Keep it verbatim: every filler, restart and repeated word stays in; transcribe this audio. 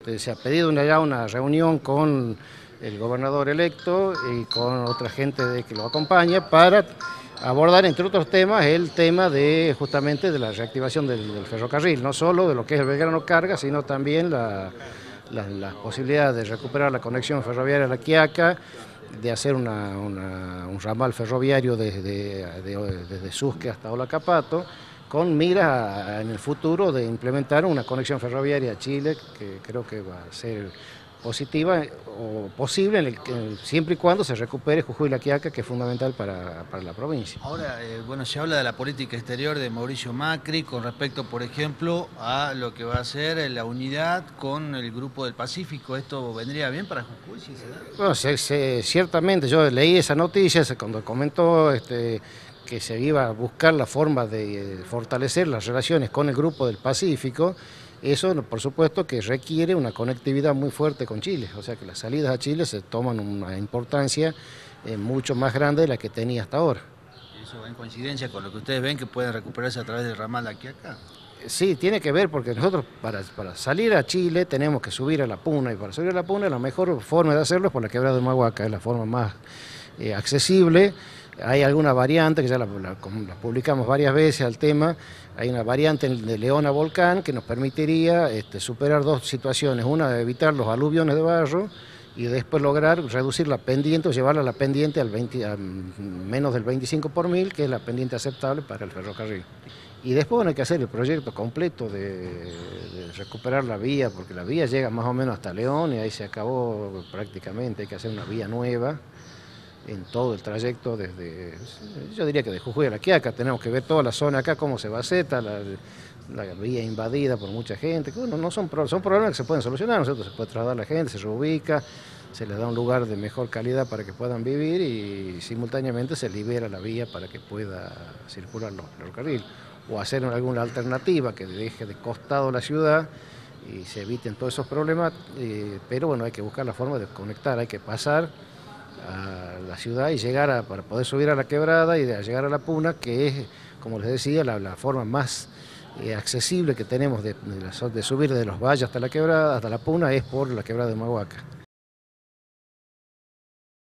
este, se ha pedido una, ya una reunión con el gobernador electo y con otra gente de, que lo acompaña para abordar, entre otros temas, el tema de justamente de la reactivación del, del ferrocarril, no solo de lo que es el Belgrano Carga, sino también la, la, la posibilidad de recuperar la conexión ferroviaria a La Quiaca, de hacer una, una, un ramal ferroviario desde, de, desde Susque hasta Olacapato, con miras en el futuro de implementar una conexión ferroviaria a Chile, que creo que va a ser positiva o posible en el, en, siempre y cuando se recupere Jujuy y La Quiaca, que es fundamental para, para la provincia. Ahora, eh, bueno, se habla de la política exterior de Mauricio Macri con respecto, por ejemplo, a lo que va a ser la unidad con el Grupo del Pacífico. ¿Esto vendría bien para Jujuy? Si se da? Bueno, se, se, ciertamente yo leí esa noticia cuando comentó este, que se iba a buscar la forma de fortalecer las relaciones con el Grupo del Pacífico. Eso, por supuesto, que requiere una conectividad muy fuerte con Chile, o sea que las salidas a Chile se toman una importancia eh, mucho más grande de la que tenía hasta ahora. ¿Eso va en coincidencia con lo que ustedes ven que pueden recuperarse a través del ramal La Quiaca? Sí, tiene que ver porque nosotros para, para salir a Chile tenemos que subir a la Puna, y para subir a la Puna la mejor forma de hacerlo es por la quebrada de Humahuaca, es la forma más eh, accesible. Hay alguna variante que ya la, la, la publicamos varias veces al tema, hay una variante de León a Volcán que nos permitiría este, superar dos situaciones, una evitar los aluviones de barro y después lograr reducir la pendiente o llevarla a la pendiente al veinte, a menos del veinticinco por mil, que es la pendiente aceptable para el ferrocarril. Y después bueno, hay que hacer el proyecto completo de, de recuperar la vía, porque la vía llega más o menos hasta León y ahí se acabó prácticamente, hay que hacer una vía nueva en todo el trayecto desde, yo diría que de Jujuy a La Quiaca, tenemos que ver toda la zona acá, cómo se va a hacer, la, la vía invadida por mucha gente, que bueno, no son, son problemas que se pueden solucionar, nosotros se puede trasladar la gente, se reubica, se les da un lugar de mejor calidad para que puedan vivir y simultáneamente se libera la vía para que pueda circular los ferrocarriles, o hacer alguna alternativa que deje de costado la ciudad y se eviten todos esos problemas, eh, pero bueno, hay que buscar la forma de conectar, hay que pasar a la ciudad y llegar a, para poder subir a la quebrada y de llegar a la Puna, que es, como les decía, la, la forma más eh, accesible que tenemos de, de, de subir de los valles hasta la quebrada, hasta la Puna, es por la quebrada de Humahuaca.